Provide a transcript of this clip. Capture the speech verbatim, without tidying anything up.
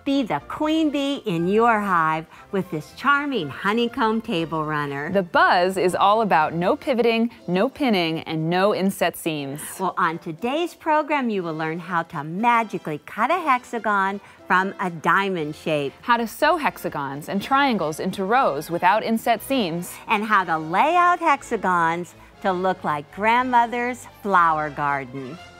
Be the queen bee in your hive with this charming honeycomb table runner. The buzz is all about no pivoting, no pinning, and no inset seams. Well, on today's program, you will learn how to magically cut a hexagon from a diamond shape, How to sew hexagons and triangles into rows without inset seams, and how to lay out hexagons to look like grandmother's flower garden.